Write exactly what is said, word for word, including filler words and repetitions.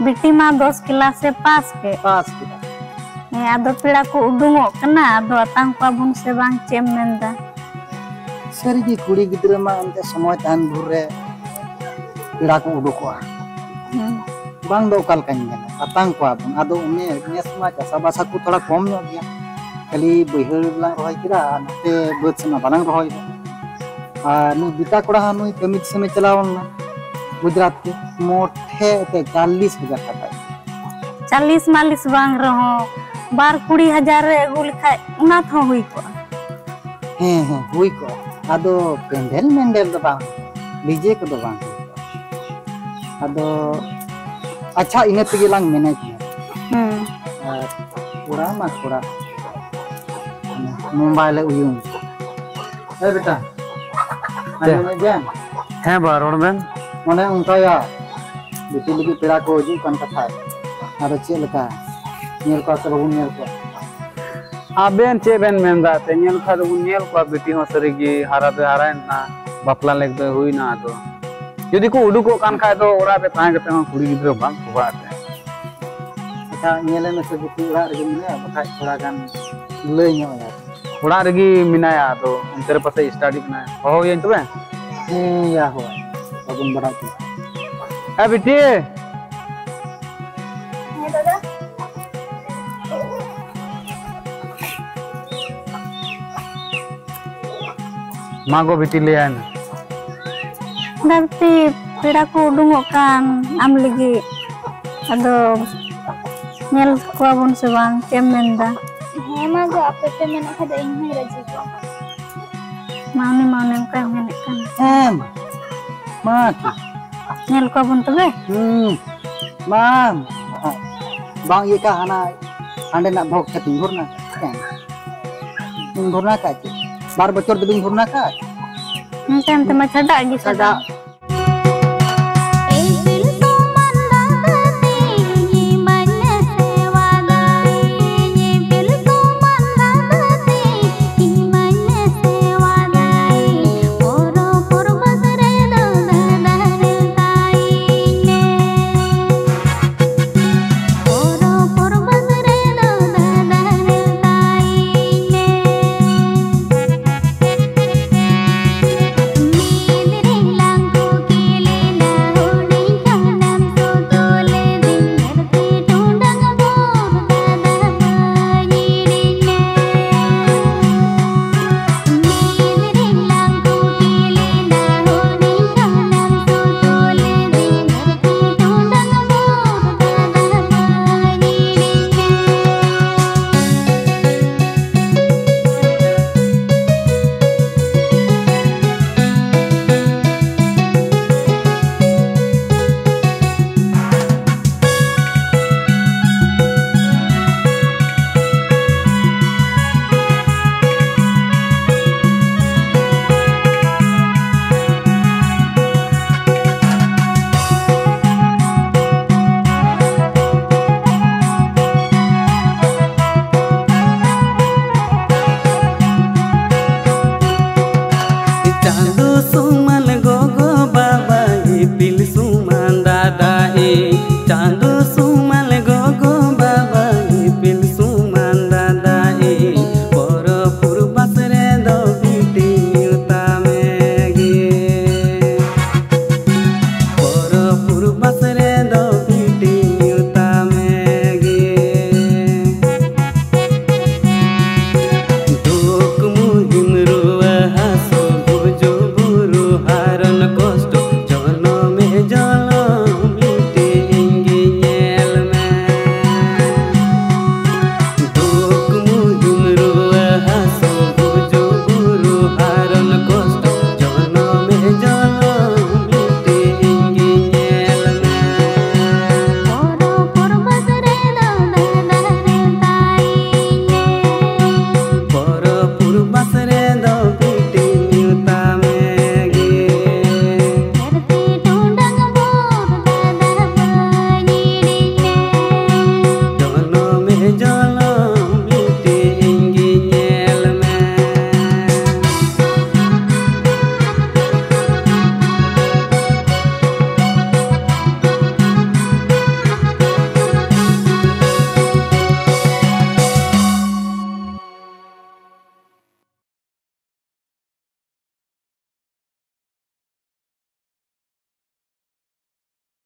बिटी मा दस क्लास से पास के पास के आदो पेड़ा को उडुंगो कना आदो अतांग को बुन से बांग चेम मेंदा सरी की कुड़ी गिद्रे मा अंते समय तान भुर रे पेड़ा को उडुको बांग दो कल कन अतांग को बुन आदो उमे नेस मा चासा बासा को थोड़ा कम नो गया खाली बहिर ला रही किरा नते बद सना बांग रही आ नु बिटा कोड़ा नु कमिट समय चलावना गुजरात के मोठे ते चालीस हजार टका चालीस मालीस बांग रहो बार कुड़ी हजार रे अगु लिखा उना थो हुई को हे हे हुई को आदो पेंडल मेंडल दो बांग डीजे को दो बांग आदो अच्छा इने तगे लांग मेने हम पूरा मा पूरा मोबाइल उयुं ए बेटा अने जान है बारोड़ में मने उनका बिटी लगी पेड़ा को जी कन कथा आरो चे लका नेल को सब नेल को आबेन चे बेन मेंदा ते नेल खा दो नेल को बिटी हो सरीगी हारा पे हारा ना बापला लेक दो हुई ना तो यदि को उडुको कान खा दो ओरा पे तांग ते कुड़ी गिद्रो बांग खुबाते अच्छा नेले में से बिटी ओरा रे मिले बखा थोड़ा गान लय नो यार ओरा रे मिनाया तो तेरे पास स्टडी ना हो ये तो ए या हो अबन बड़ा की ए बिटी मागो बिटी ले आन दरती पेड़ा को उडुंगो कान आम लगी अदो नेल को बुन से बांग चेम मेंदा हे मागो आपे पे मेने खा दे इन रजी को माउने माउने का मेने कान एम मा की नेल को बुन तबे हम माम बांग ये का हना अंडे ना भोग छती भरना इन भरना का के बार बचर दबिन भरना का हम टाइम ते मैं छड़ा गी सदा चांदो सुन